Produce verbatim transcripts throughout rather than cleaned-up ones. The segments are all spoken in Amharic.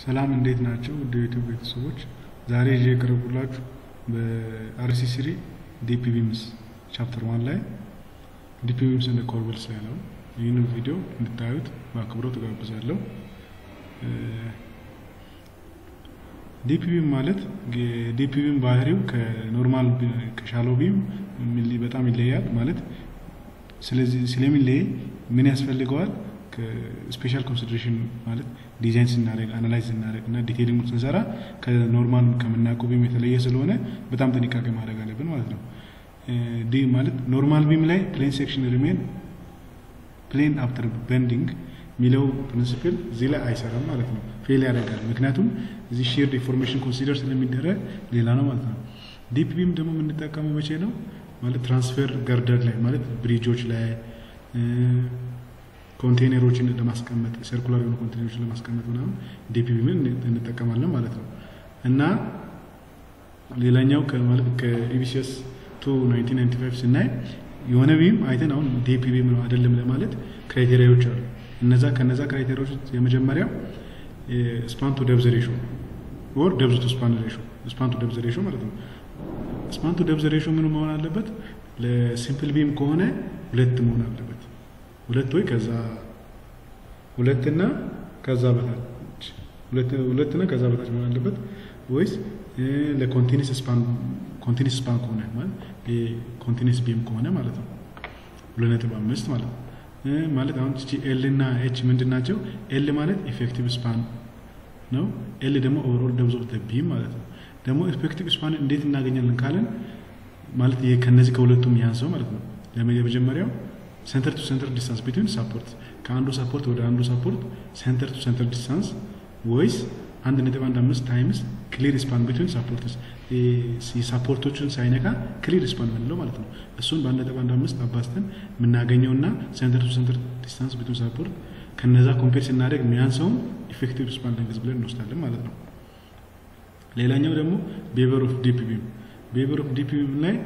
ሰላም እንዴት ናችሁ? ወደ ዩቲዩብ ቤተሰቦች ዛሬ ይዤ የቀረብኩላችሁ በአርሲ ስሪ ዲፒ ቢምስ ቻፕተር ዋን ላይ ዲፒ ቢምስ እና ኮርበልስ ላይ ነው። ይህንን ቪዲዮ እንድታዩት በአክብሮት እጋብዛለሁ። ዲፒ ቢም ማለት ዲፒ ቢም ባህሪው ከኖርማል ከሻሎ ቢም በጣም ይለያል ማለት ስለዚህ ስለሚለይ ምን ያስፈልገዋል ስፔሻል ኮንሲደሬሽን ማለት ዲዛይን ስናደርግ አናላይዝ ስናደርግ እና ዲቴይሊንግ ስንሰራ ከኖርማል ከምናውቀው ቢም የተለየ ስለሆነ በጣም ጥንቃቄ ማድረግ አለብን ማለት ነው። ዲ ማለት ኖርማል ቢም ላይ ፕሌን ሴክሽን ሪሜን ፕሌን አፍተር ቤንዲንግ ሚለው ፕሪንሲፕል እዚህ ላይ አይሰራም ማለት ነው። ፌል ያደርጋል። ምክንያቱም እዚህ ሼር ዲፎርሜሽን ኮንሲደር ስለሚደረግ ሌላ ነው ማለት ነው። ዲፕ ቢም ደግሞ የምንጠቀመው መቼ ነው ማለት ትራንስፈር ገርደር ላይ ማለት ብሪጆች ላይ ኮንቴነሮችን ለማስቀመጥ ሰርኩላር የሆኑ ኮንቴነሮችን ለማስቀመጥ ምናምን ዲፒ ቢምን እንጠቀማለን ማለት ነው። እና ሌላኛው ከማለት ከኢቢሲኤስ ቱ ናይንቲን ናይንቲ ፋይቭ ስናይ የሆነ ቢም አይተን አሁን ዲፒ ቢም ነው አይደለም ለማለት ክራይቴሪያዎች አሉ። እነዛ ከነዛ ክራይቴሪያዎች የመጀመሪያው ስፓን ቱ ዴፕዝ ሬሾ ኦር ዴፕዝ ቱ ስፓን ሬሾ ስፓን ቱ ዴፕዝ ሬሾ ማለት ነው። ስፓን ቱ ዴፕዝ ሬሾ ምን መሆን አለበት? ለሲምፕል ቢም ከሆነ ሁለት መሆን አለበት። ሁለት ወይ ከዛ ሁለትና ከዛ በታች ሁለት ሁለትና ከዛ በታች መሆን አለበት ወይስ ለኮንቲኒየስ ስፓን ኮንቲኒየስ ስፓን ከሆነ ማለት የኮንቲኒየስ ቢም ከሆነ ማለት ነው ሁለት ነጥብ አምስት ማለት ነው። ማለት አሁን እቺ ኤል እና ኤች ምንድናቸው? ኤል ማለት ኢፌክቲቭ ስፓን ነው። ኤል ደግሞ ኦቨርኦል ዴፕዝ ኦፍ ዘ ቢም ማለት ነው። ደግሞ ኢፌክቲቭ ስፓን እንዴት እናገኛለን ካለን ማለት ይሄ ከነዚህ ከሁለቱም ያንሰው ማለት ነው። ለመጀመሪያው ሴንተር ቱ ሴንተር ዲስታንስ ቢትዊን ሰፖርት ከአንዱ ሰፖርት ወደ አንዱ ሰፖርት ሴንተር ቱ ሴንተር ዲስታንስ ወይስ አንድ ነጥብ አንድ አምስት ታይምስ ክሊር ስፓን ቢትዊን ሰፖርትስ ሰፖርቶችን ሳይነካ ክሊር ስፓን ምንለው ማለት ነው። እሱን በአንድ ነጥብ አንድ አምስት አባስተን የምናገኘውና ሴንተር ቱ ሴንተር ዲስታንስ ቢትዊን ሰፖርት ከነዛ ኮምፔር ስናደርግ የሚያንሰውን ኢፌክቲቭ ስፓን ሌንግዝ ብለን እንወስዳለን ማለት ነው። ሌላኛው ደግሞ ቤቨር ኦፍ ዲፒ ቢም ቤቨር ኦፍ ዲፒ ቢም ላይ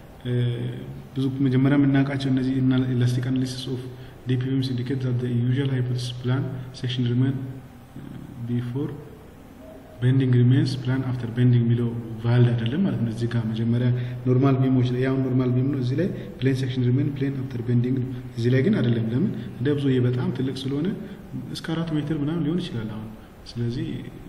ብዙ መጀመሪያ የምናውቃቸው እነዚህ ኢላስቲክ አናሊሲስ ኦፍ ዲፒ ቢምስ ኢንዲኬት ዛት ዘ ዩዥዋል ሃይፖቴሲስ ፕላን ሴክሽን ሪሜን ቢፎር ቤንዲንግ ሪሜንስ ፕላን አፍተር ቤንዲንግ ሚለው ቫልድ አይደለም ማለት ነው። እዚህ ጋር መጀመሪያ ኖርማል ቢሞች ላይ ያው ኖርማል ቢም ነው። እዚህ ላይ ፕሌን ሴክሽን ሪሜን ፕሌን አፍተር ቤንዲንግ ነው። እዚህ ላይ ግን አይደለም። ለምን ደብዙ በጣም ትልቅ ስለሆነ እስከ አራት ሜትር ምናምን ሊሆን ይችላል አሁን። ስለዚህ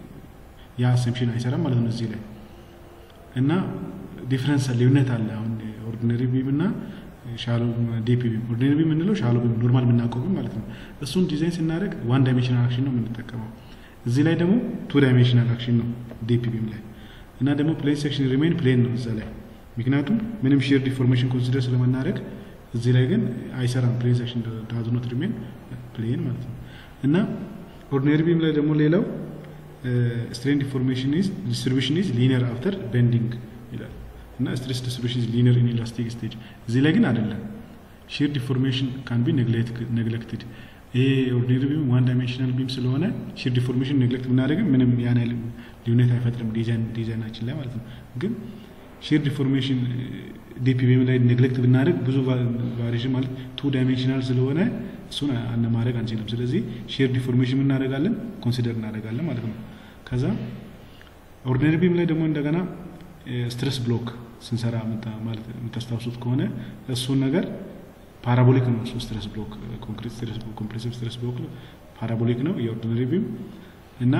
ያ አሰምፕሽን አይሰራም ማለት ነው እዚህ ላይ እና ዲፈረንስ ልዩነት አለ። አሁን ኦርዲነሪ ቢም እና ሻሎ ዲፒ ቢም ኦርዲነሪ ቢም የምንለው ሻሎ ቢም ኖርማል የምናውቀው ቢም ማለት ነው። እሱን ዲዛይን ስናደርግ ዋን ዳይሜንሽናል አክሽን ነው የምንጠቀመው። እዚህ ላይ ደግሞ ቱ ዳይሜንሽናል አክሽን ነው ዲፒ ቢም ላይ እና ደግሞ ፕሌን ሴክሽን ሪሜን ፕሌን ነው እዛ ላይ ምክንያቱም ምንም ሼር ዲፎርሜሽን ኮንሲደር ስለማናደርግ እዚህ ላይ ግን አይሰራም። ፕሌን ሴክሽን ዳዝ ኖት ሪሜን ፕሌን ማለት ነው። እና ኦርዲነሪ ቢም ላይ ደግሞ ሌላው ስትሬን ዲፎርሜሽን ኢዝ ዲስትሪቢዩሽን ኢዝ ሊኒየር አፍተር ቤንዲንግ ይላል እና ስትሬስ ዲስትሪቢዩሽን ኢዝ ሊኒየር ኢን ኢላስቲክ ስቴጅ እዚህ ላይ ግን አይደለም። ሼር ዲፎርሜሽን ካን ቢ ኔግሌክትድ። ይሄ ኦርዲነሪ ቢም ዋን ዳይሜንሽናል ቢም ስለሆነ ሼር ዲፎርሜሽን ኔግሌክት ብናደርግም ምንም ያን ያህል ልዩነት አይፈጥርም ዲዛይን ዲዛይናችን ላይ ማለት ነው። ግን ሼር ዲፎርሜሽን ዲፒ ቢም ላይ ኔግሌክት ብናደርግ ብዙ ቫሪዬሽን ማለት ቱ ዳይሜንሽናል ስለሆነ እሱን ማድረግ አንችልም። ስለዚህ ሼር ዲፎርሜሽን እናደርጋለን ኮንሲደር እናደርጋለን ማለት ነው። ከዛ ኦርዲነሪ ቢም ላይ ደግሞ እንደገና ስትሬስ ብሎክ ስንሰራ ማለት የምታስታውሱት ከሆነ እሱን ነገር ፓራቦሊክ ነው። እሱ ስትሬስ ብሎክ ኮንክሪት ስትሬስ ብሎክ ኮምፕሬሲቭ ስትሬስ ብሎክ ፓራቦሊክ ነው የኦርዲነሪ ቢም እና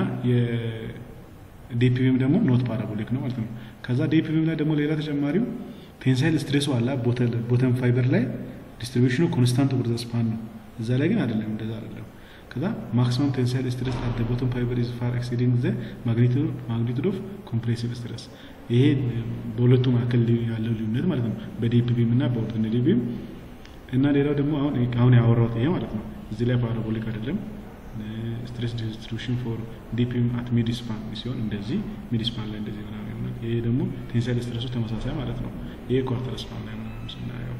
የዲፒ ቢም ደግሞ ኖት ፓራቦሊክ ነው ማለት ነው። ከዛ ዲፒ ቢም ላይ ደግሞ ሌላ ተጨማሪው ቴንሳይል ስትሬሱ አለ ቦተም ፋይበር ላይ ዲስትሪቢዩሽኑ ኮንስታንት ኦቨር ዘ ስፓን ነው። እዛ ላይ ግን አይደለም እንደዛ አይደለም። ከዛ ማክሲመም ቴንሳይል ስትሬስ አት ዘ ቦተም ፋይበር ኢዝ ፋር ኤክሲዲንግ ዘ ማግኒቱድ ማግኒቱድ ኦፍ ኮምፕሬሲቭ ስትሬስ። ይሄ በሁለቱ መካከል ያለው ልዩነት ማለት ነው በዲፒ ቢም እና በኦርዲነሪ ቢም። እና ሌላው ደግሞ አሁን አሁን ያወራሁት ይሄ ማለት ነው እዚህ ላይ ፓራቦሊክ አይደለም። ስትሬስ ዲስትሪቢዩሽን ፎር ዲፒ ቢም አት ሚድ ስፓን ሲሆን እንደዚህ ሚድ ስፓን ላይ እንደዚህ ምናምን ይሆናል። ይሄ ደግሞ ቴንሳይል ስትሬሱ ተመሳሳይ ማለት ነው። ይሄ ኳርተር ስፓን ላይ ምናምን ስናየው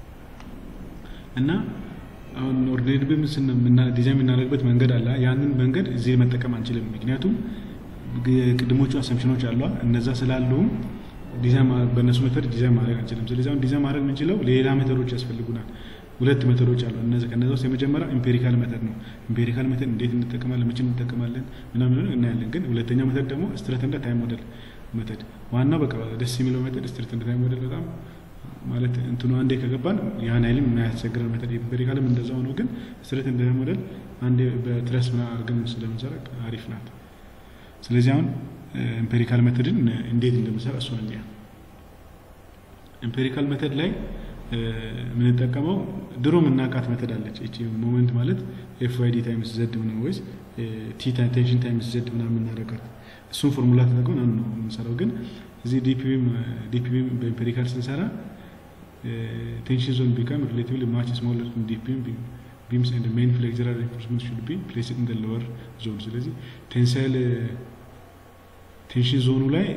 እና አሁን ኦርዲነሪ ቢም ስንና ዲዛይን የምናደርግበት መንገድ አለ። ያንን መንገድ እዚህ መጠቀም አንችልም ምክንያቱም ቅድሞቹ አሰምፕሽኖች አሉ። እነዛ ስላሉ ዲዛይን በእነሱ ሜተድ ዲዛይን ማድረግ አንችልም። ስለዚህ አሁን ዲዛይን ማድረግ የምንችለው ሌላ ሜተዶች ያስፈልጉናል። ሁለት ሜተዶች አሉ እነዚህ ከነዛ ውስጥ የመጀመሪያው ኢምፔሪካል ሜተድ ነው ኢምፔሪካል ሜተድ እንዴት እንጠቀማለን መቼ እንጠቀማለን ምናምን ነው እናያለን ግን ሁለተኛው ሜተድ ደግሞ ስትሬት ኤንድ ታይም ሞዴል ሜተድ ዋናው በቃ ደስ የሚለው ሜተድ ስትሬት ኤንድ ታይም ሞዴል በጣም ማለት እንትኑ አንዴ ከገባን ያን አይልም የማያስቸግረን ሜተድ ኢምፔሪካልም እንደዛው ነው ግን ስትሬት ኤንድ ታይም ሞዴል አንዴ በትረስ ምና አርገን ስለምንሰራ አሪፍ ናት ስለዚህ አሁን ኢምፔሪካል ሜተድን እንዴት እንደምንሰራ እሱ ነው እንዴ ኢምፔሪካል ሜተድ ላይ ምን ተጠቀመው ድሮ ምናቃት ሜተድ አለች እቺ ሞመንት ማለት ኤፍ ዋይ ዲ ታይምስ ዘድ ምን ወይስ ቲ ቴንሽን ታይምስ ዘድ ምናምን እናደርጋት እሱን ፎርሙላ ተጠቅመን ነው የምንሰራው ግን እዚህ ዲፒቪም ዲፒቪም በኢምፔሪካል ስንሰራ tension zone become relatively much smaller than deep beam beams and the main flexural reinforcement should be placed in the lower zone ስለዚህ tensile tension zone ላይ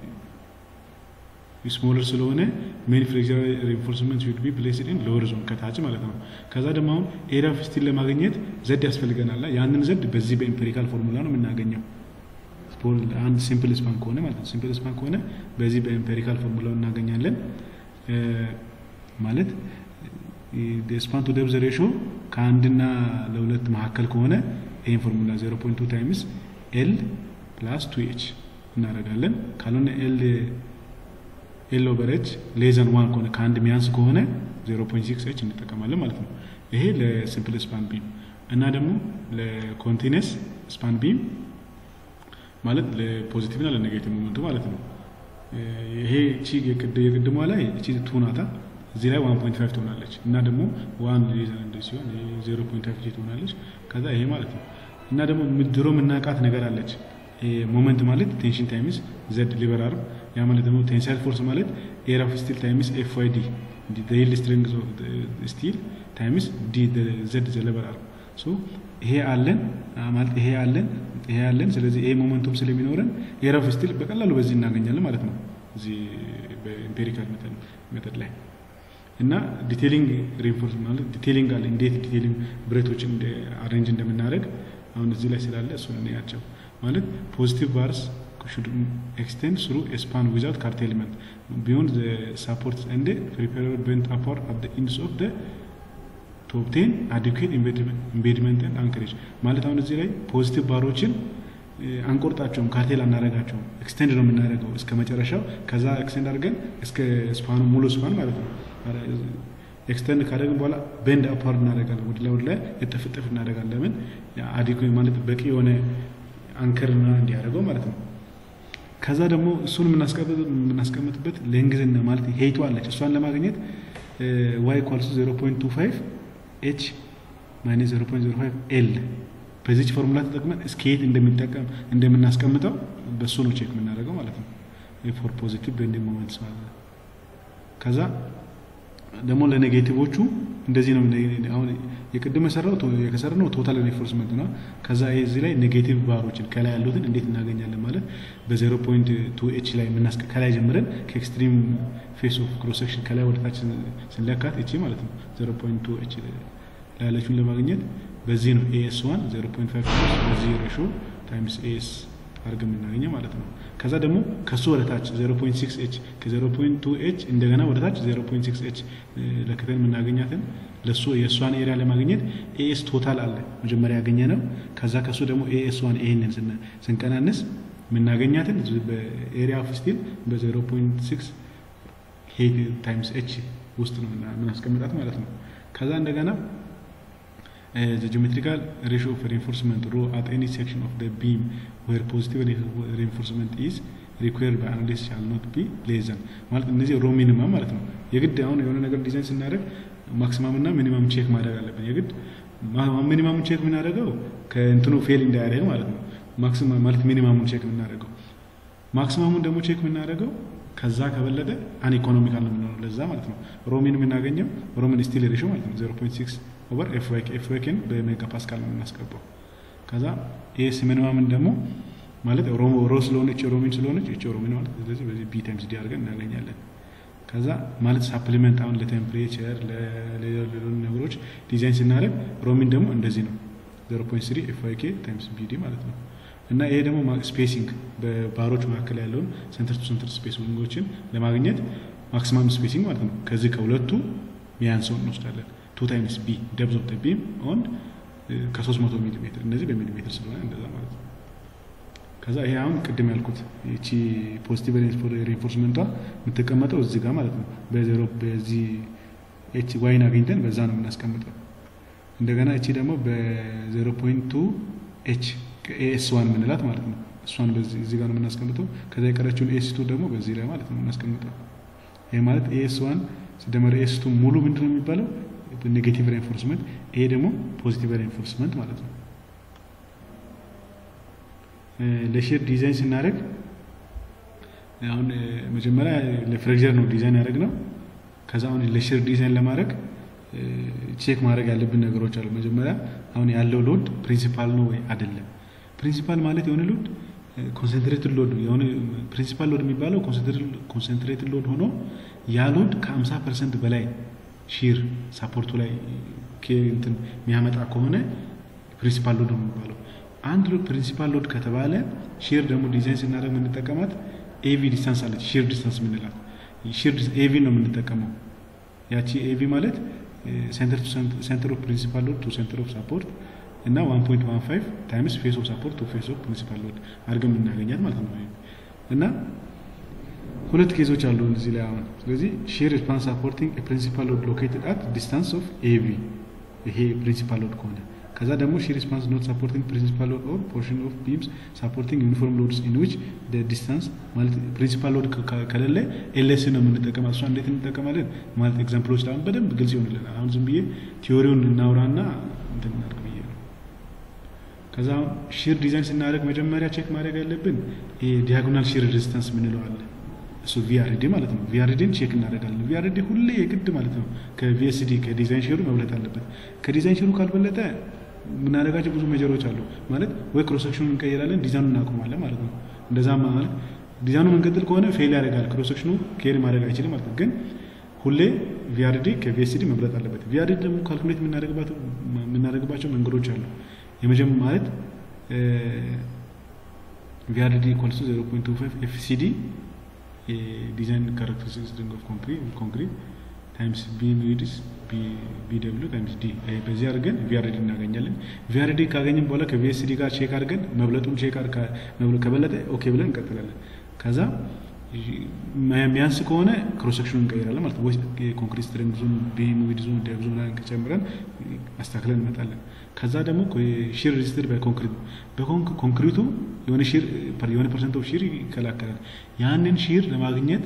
smaller ስለሆነ main flexural reinforcement should be placed in lower zone ከታች ማለት ነው ከዛ ደግሞ አሁን area of steel ለማግኘት z ያስፈልገናል ያንን z በዚህ በኢምፔሪካል ፎርሙላ ነው የምናገኘው ስፖል አንድ ሲምፕል ስፓን ከሆነ ማለት ነው ሲምፕል ስፓን ከሆነ በዚህ በኢምፔሪካል ፎርሙላው እናገኛለን ማለት the span to depth ratio ከአንድና ለሁለት መካከል ከሆነ ይሄን ፎርሙላ zero point two times L plus two H እናደርጋለን ካልሆነ L L over H less than one ከሆነ ከአንድ ሚያንስ ከሆነ zero point six H እንጠቀማለን ማለት ነው ይሄ ለሲምፕል ስፓን ቢም እና ደግሞ ለኮንቲኒየስ ስፓን ቢም ማለት ለፖዚቲቭ እና ለኔጌቲቭ ሞመንት ማለት ነው ይሄ እቺ የቅድሟ ላይ እቺ two ናታ እዚህ ላይ one point five ትሆናለች እና ደግሞ one ሪዝን እንደዚህ ሲሆን zero point five ትሆናለች ከዛ ይሄ ማለት ነው እና ደግሞ ድሮ ምናቃት ነገር አለች ሞመንት ማለት ቴንሽን ታይምስ z ሊቨር አርም ያ ማለት ደግሞ ቴንሳይል ፎርስ ማለት ኤር ኦፍ ስቲል ታይምስ ኤፍ ዋይ ዲ the yield strength of the steel times d the z the ሊቨር አርም ሶ ይሄ አለን ማለት ይሄ አለን ይሄ አለን ስለዚህ ይሄ ሞመንቱም ስለሚኖረን ኤር ኦፍ ስቲል በቀላሉ በዚህ እናገኛለን ማለት ነው እዚህ በኢምፔሪካል ሜተድ ሜተድ ላይ እና ዲቴይሊንግ ሪኢንፎርስመንት ማለት ዲቴይሊንግ አለ እንዴት ዲቴይሊንግ ብሬቶችን እንደ አሬንጅ እንደምናደርግ አሁን እዚህ ላይ ስላለ እሱ ነው ያቸው ማለት ፖዚቲቭ ባርስ should extend through a span without curtailment beyond the supports and the preparable bent upward at the ends of the to obtain adequate embedment and anchorage ማለት አሁን እዚህ ላይ ፖዚቲቭ ባሮችን አንቆርጣቸውም ካርቴል አናረጋቸው ኤክስቴንድ ነው የምናደርገው እስከ መጨረሻው ከዛ ኤክስቴንድ አድርገን እስከ ስፓኑ ሙሉ ስፓን ማለት ነው ኤክስቴንድ ካደረግን በኋላ ቤንድ አፓርት እናደርጋለን ወደ ላይ ወደ ላይ የተፈጠፈ እናደርጋለን ለምን አዲኩዌት ማለት በቂ የሆነ አንከርና እንዲያደርገው ማለት ነው ከዛ ደግሞ እሱን የምናስቀምጥ የምናስቀምጥበት ሌንግዝና ማለት ሄይቱ አለች እሷን ለማግኘት y equals zero point two five h minus zero point zero five l በዚህ ፎርሙላ ተጠቅመን ስኬት እንደምንጠቀም እንደምናስቀምጠው በሱ ነው ቼክ የምናደርገው ማለት ነው ፎር ፖዚቲቭ ቤንዲንግ ሞመንትስ ማለት ነው ከዛ ደግሞ ለኔጌቲቮቹ እንደዚህ ነው አሁን የቅድመ ሰራው የከሰረነው ቶታል ሪኢንፎርስመንት ነው ከዛ እዚህ ላይ ኔጌቲቭ ባሮችን ከላይ ያሉትን እንዴት እናገኛለን ማለት በ zero point two h ላይ ምናስቀ ከላይ ጀምረን ከኤክስትሪም ፌስ ኦፍ ክሮስ ሴክሽን ከላይ ወደታች ስለካት እቺ ማለት ነው zero point two h ላይ ያለችውን ለማግኘት በዚህ ነው ኤስ one zero point five በዚህ ሬሽዮ ታይምስ ኤስ አርገን እናገኘ ማለት ነው ከዛ ደግሞ ከሱ ወደታች zero point six h ከ zero point two h እንደገና ወደታች zero point six h ለከተን ምናገኛትን ለሱ የሷን ኤሪያ ለማግኘት ኤስ ቶታል አለ መጀመሪያ ያገኘነው ከዛ ከሱ ደግሞ ኤስ one ይሄንን ስንቀናነስ ምናገኛትን በኤሪያ ኦፍ ስቲል በ zero point six ሄድ ታይምስ h ውስጥ ነው ምናስቀምጣት ማለት ነው ከዛ እንደገና Uh, the geometrical ratio of reinforcement rho at any section of the beam where positive reinforcement is required by analysis shall not be less than ማለት እነዚህ ሮ ሚኒመም ማለት ነው የግድ አሁን የሆነ ነገር ዲዛይን ስናደርግ ማክሲመም እና ሚኒመም ቼክ ማድረግ አለብን የግድ ሚኒመም ቼክ ምናደርገው ከእንትኑ ፌል እንዳያደርግ ማለት ነው ማክሲመም ማለት ሚኒመሙን ቼክ ምናደርገው ማክሲመሙን ደግሞ ቼክ ምናደርገው ከዛ ከበለጠ አን ኢኮኖሚካል ነው የሚሆነው ለዛ ማለት ነው ሮ ሚኒመም እናገኘው ሮ ሚኒመም ስቲል ሬሽዮ ማለት ነው zero point six over f y f y ን በሜጋ ፓስካል ነው እናስቀባው ከዛ ኤስ ሚኒመም ደግሞ ማለት ሮ ሮ ስለሆነች ሮ ሚን ስለሆነች እቺ ሮ ሚን ማለት ስለዚህ በዚህ b times d አድርገን እናገኛለን ከዛ ማለት ሳፕሊመንት አሁን ለቴምፕሬቸር ለሌሎች ነገሮች ዲዛይን ስናደርግ ሮ ሚን ደግሞ እንደዚህ ነው zero point three f y times b d ማለት ነው እና ይሄ ደግሞ ስፔሲንግ በባሮች መካከል ያለውን ሴንተር ቱ ሴንተር ስፔሲንጎችን ለማግኘት ማክሲመም ስፔሲንግ ማለት ነው ከዚህ ከሁለቱ ሚያንሰው እንወስዳለን two times b depth of the beam on ከ300 ሚሊ ሜትር እነዚህ በሚሊ ሜትር ስለሆነ እንደዛ ማለት ነው ከዛ ይሄ አሁን ቅድም ያልኩት እቺ ፖዚቲቭ ሪኢንፎርስመንቷ የምትቀመጠው እዚህ ጋር ማለት ነው በዜሮ በዚህ ኤች ዋይን አግኝተን በዛ ነው የምናስቀምጠው እንደገና እቺ ደግሞ በ0.2 ኤች ኤስ ዋን ምንላት ማለት ነው እሷን በዚህ እዚህ ጋር ነው የምናስቀምጠው ከዛ የቀረችውን ኤስ ቱ ደግሞ በዚህ ላይ ማለት ነው የምናስቀምጠው ይሄ ማለት ኤስ ዋን ሲደመር ኤስ ቱ ሙሉ ምንድነው የሚባለው ኔጌቲቭ ሪኢንፎርስመንት ይሄ ደግሞ ፖዚቲቭ ሪኢንፎርስመንት ማለት ነው ለሼር ዲዛይን ስናደርግ አሁን መጀመሪያ ለፍሬክቸር ነው ዲዛይን ያደርግነው ከዛ አሁን ለሼር ዲዛይን ለማድረግ ቼክ ማድረግ ያለብን ነገሮች አሉ መጀመሪያ አሁን ያለው ሎድ ፕሪንሲፓል ነው ወይ አይደለም ፕሪንሲፓል ማለት የሆነ ሎድ ኮንሰንትሬትድ ሎድ የሆነ ፕሪንሲፓል ሎድ የሚባለው ኮንሰንትሬትድ ኮንሰንትሬትድ ሎድ ሆኖ ያ ሎድ ከ50 ፐርሰንት በላይ ሺር ሰፖርቱ ላይ ከእንትን የሚያመጣ ከሆነ ፕሪንሲፓል ሎድ ነው የሚባለው አንድ ሎድ ፕሪንሲፓል ሎድ ከተባለ ሼር ደግሞ ዲዛይን ስናደርግ የምንጠቀማት ኤቪ ዲስታንስ አለች ሼር ዲስታንስ ምንላት ሼር ኤቪ ነው የምንጠቀመው ያቺ ኤቪ ማለት ሴንተር ቱ ሴንተር ኦፍ ፕሪንሲፓል ሎድ ቱ ሴንተር ኦፍ ሰፖርት እና one point one five ታይምስ ፌስ ኦፍ ሰፖርት ቱ ፌስ ኦፍ ፕሪንሲፓል ሎድ አድርገን እናገኛት ማለት ነው እና ሁለት ኬዞች አሉ እዚህ ላይ አሁን ስለዚህ ሼር ስፓን ሰፖርቲንግ ኤ ፕሪንሲፓል ሎድ ሎኬትድ አት ዲስታንስ ኦፍ ኤቪ ይሄ ፕሪንሲፓል ሎድ ከሆነ ከዛ ደግሞ ሼር ስፓንስ ኖት ሰፖርቲንግ ፕሪንሲፓል ሎድ ኦር ፖርሽን ኦፍ ቢምስ ሰፖርቲንግ ዩኒፎርም ሎድስ ኢን ዊች ዘ ዲስታንስ ማለት ፕሪንሲፓል ሎድ ከሌለ ኤልኤስ ነው የምንጠቀመው እሷ እንዴት እንጠቀማለን ማለት ኤግዛምፕሎች ላይ በደንብ ግልጽ ይሆንልናል አሁን ዝም ብዬ ቲዮሪውን እናውራና እንትን እናድርግ ብዬ ነው ከዛ ሼር ዲዛይን ስናደርግ መጀመሪያ ቼክ ማድረግ ያለብን ይሄ ዲያጎናል ሼር ሬዚስታንስ ምንለው አለ እሱ ቪአርዲ ማለት ነው ቪአርዲን ቼክ እናደርጋለን ቪአርዲ ሁሌ የግድ ማለት ነው ከቪኤስዲ ከዲዛይን ሼሩ መብለጥ አለበት ከዲዛይን ሼሩ ካልበለጠ ምን አደረጋቸው ብዙ ሜጀሮች አሉ ማለት ወይ ክሮስ ሴክሽኑን እንቀይራለን ዲዛይኑን እናቆማለን ማለት ነው እንደዛ ማለት ዲዛይኑን መንገድል ከሆነ ፌል ያደርጋል ክሮስ ሴክሽኑ ኬር ማድረግ አይችልም ማለት ነው ግን ሁሌ ቪአርዲ ከቪኤስዲ መብለጥ አለበት ቪአርዲ ደግሞ ካልኩሌት የምናደርግባቸው የምናደርግባቸው መንገዶች አሉ የመጀመሪያው ማለት ቪአርዲ ኢኳልስ ቱ zero point two five ኤፍሲዲ ዲዛይን ካራክተሪስቲክስ ኦፍ ኮንክሪት ኮንክሪት ታይምስ ቢም ዊድስ ቢ ቢደብሊው ታይምስ ዲ በዚህ አድርገን ቪአርዲ እናገኛለን ቪአርዲ ካገኘን በኋላ ከቪኤስዲ ጋር ቼክ አድርገን መብለጡን ቼክ አድርጋ መብለጥ ከበለጠ ኦኬ ብለን እንቀጥላለን ከዛ የሚያንስ ከሆነ ክሮስ ሴክሽኑን እንቀይራለን ማለት ነው ወይ ኮንክሪት ስትሬንግዙን ቢም ዊድዙን ዴፕዙን ላይ ከጨምረን አስተካክለን እንመጣለን ከዛ ደግሞ ሺር ሬዚስተር በኮንክሪት በኮንክሪቱ የሆነ ሺር የሆነ ፐርሰንት ኦፍ ሺር ይከላከላል ያንን ሺር ለማግኘት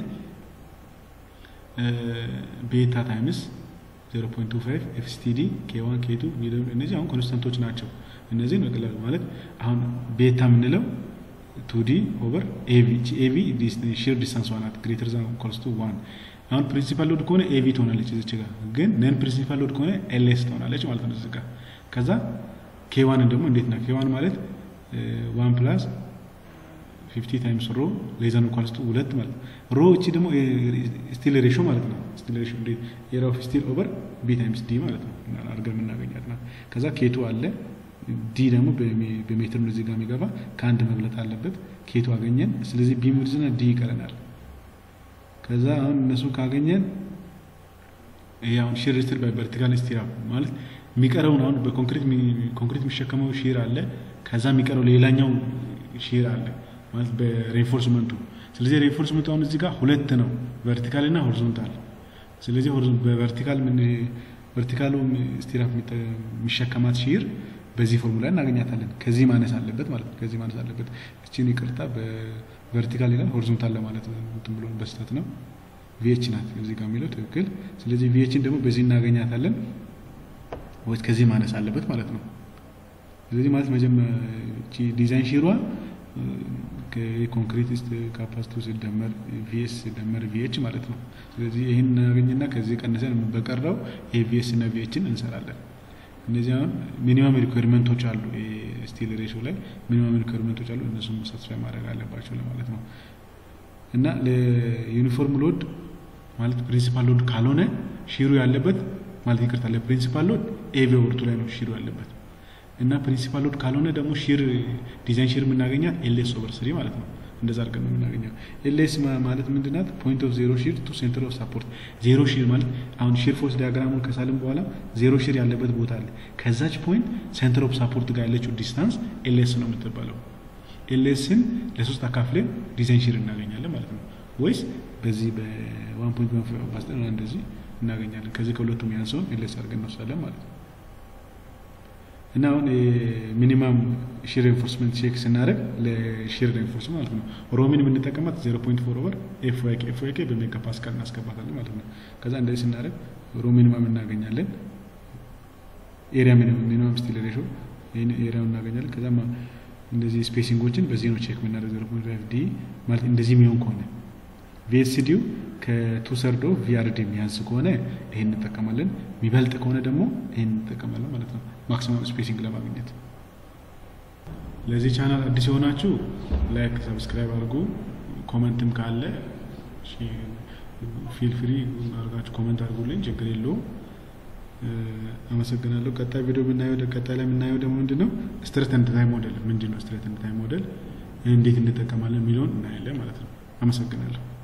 ቤታ ታይምስ zero point two five ኤፍሲዲ ኬ1 ኬ2 ቢደብሊው እነዚህ አሁን ኮንስታንቶች ናቸው እነዚህ ነው ቀላል ማለት አሁን ቤታ ምንለው two d over av av ሺር ዲስታንስ ዋናት ግሬተር ዛን ኢኳልስ ቱ one አሁን ፕሪንሲፓል ሎድ ከሆነ av ትሆናለች እዚህ ጋር ግን ነን ፕሪንሲፓል ሎድ ከሆነ ls ትሆናለች ማለት ነው እዚህ ጋር ከዛ ኬ1 ደግሞ እንዴት ነው ኬ1 ማለት one plus fifty times ሮ ሌዘን ኢኳልስ ቱ two ማለት ሮ እቺ ደግሞ ስቲል ሬሾ ማለት ነው ስቲል ሬሾ እንደ ኤራ ኦፍ ስቲል ኦቨር ቢ ታይምስ ዲ ማለት ነው እና አድርገን እናገኛት ነው ከዛ ኬ2 አለ ዲ ደግሞ በሜትር ነው እዚህ ጋር የሚገባ ከአንድ መብለጥ አለበት ኬቱ አገኘን ስለዚህ ቢ ዊድዝና ዲ ይቀረናል ከዛ አሁን እነሱ ካገኘን ያው ሺር ሬዚስተር በቨርቲካል ስቲራፕ ማለት የሚቀረው አሁን በኮንክሪት ኮንክሪት የሚሸከመው ሺር አለ ከዛ የሚቀረው ሌላኛው ሺር አለ ማለት በሪኢንፎርስመንቱ ስለዚህ ሪኢንፎርስመንቱ አሁን እዚህ ጋር ሁለት ነው ቨርቲካል እና ሆሪዞንታል ስለዚህ በቨርቲካል ምን ቨርቲካሉ ስቲራፕ የሚሸከማት ሺር በዚህ ፎርሙላ እናገኛታለን ከዚህ ማነስ አለበት ማለት ነው ከዚህ ማነስ አለበት እቺን ይቅርታ በቨርቲካል ይላል ሆሪዞንታል ለማለት ነው እንትን ብሎ በስተት ነው ቪኤች ናት እዚህ ጋር የሚለው ትክክል ስለዚህ ቪኤችን ደግሞ በዚህ እናገኛታለን ወይ ከዚህ ማነስ አለበት ማለት ነው ስለዚህ ማለት መጀመሪያ እቺ ዲዛይን ሺሯ ከኮንክሪት ስት ካፓሲቲው ሲደመር ቪኤስ ሲደመር ቪኤች ማለት ነው ስለዚህ ይሄን እናገኝና ከዚህ ቀንሰን በቀረው ኤቪኤስ እና ቪኤችን እንሰራለን እነዚህ አሁን ሚኒመም ሪኳየርመንቶች አሉ ስቲል ሬሾ ላይ ሚኒመም ሪኳየርመንቶች አሉ እነሱም ሳትስፋይ ማድረግ አለባቸው ለማለት ነው እና ለዩኒፎርም ሎድ ማለት ፕሪንሲፓል ሎድ ካልሆነ ሺሩ ያለበት ማለት ይቅርታ ለፕሪንሲፓል ሎድ ኤቪ ወርቱ ላይ ነው ሺሩ ያለበት እና ፕሪንሲፓል ሎድ ካልሆነ ደግሞ ሺር ዲዛይን ሺር የምናገኛት ኤልኤስ ኦቨር three ማለት ነው እንደዛ አድርገን ነው የምናገኘው። ኤልኤስ ማለት ምንድናት? ፖይንት ኦፍ ዜሮ ሺር ቱ ሴንተር ኦፍ ሰፖርት። ዜሮ ሺር ማለት አሁን ሺር ፎርስ ዲያግራሙን ከሳልን በኋላ ዜሮ ሺር ያለበት ቦታ አለ። ከዛች ፖይንት ሴንተር ኦፍ ሰፖርት ጋር ያለችው ዲስታንስ ኤልኤስ ነው የምትባለው። ኤልኤስን ለሶስት አካፍለን ዲዛይን ሺር እናገኛለን ማለት ነው። ወይስ በዚህ በ1 ፖይንት ዋን እንደዚህ እናገኛለን። ከዚህ ከሁለቱም ያንሰውን ኤልኤስ አድርገን እንወስዳለን ማለት ነው። እና አሁን ሚኒመም ሺር ሬንፎርስመንት ቼክ ስናደርግ ለሺር ሬንፎርስመንት ማለት ነው ሮሚን የምንጠቀማት ዜሮ ፖይንት ፎር ኦቨር ኤፍ ዋይ ኬ ኤፍ ዋይ ኬ በሜጋ ፓስካል እናስገባታለን ማለት ነው። ከዛ እንደዚህ ስናደርግ ሮ ሚኒመም እናገኛለን። ኤሪያ ሚኒመም ሚኒመም ስቲል ሬሾ ይሄን ኤሪያውን እናገኛለን። ከዛ እንደዚህ ስፔሲንጎችን በዚህ ነው ቼክ የምናደርግ ዜሮ ፖይንት ፋይቭ ዲ ማለት እንደዚህ የሚሆን ከሆነ ቪኤስዲው ከቱ ሰርዶ ቪአርዲ የሚያንስ ከሆነ ይሄን እንጠቀማለን። የሚበልጥ ከሆነ ደግሞ ይሄን እንጠቀማለን ማለት ነው ማክሲመም ስፔሲንግ ለማግኘት። ለዚህ ቻናል አዲስ የሆናችሁ ላይክ ሰብስክራይብ አድርጉ። ኮሜንትም ካለ ፊል ፍሪ አድርጋችሁ ኮሜንት አድርጉልኝ፣ ችግር የለውም። አመሰግናለሁ። ቀጣይ ቪዲዮ ብናየው ቀጣይ ላይ የምናየው ደግሞ ምንድነው ስትሬት ኤንድ ታይም ሞዴል ምንድነው ስትሬት ኤንድ ታይም ሞዴል እንዴት እንጠቀማለን የሚለውን እናያለን ማለት ነው። አመሰግናለሁ።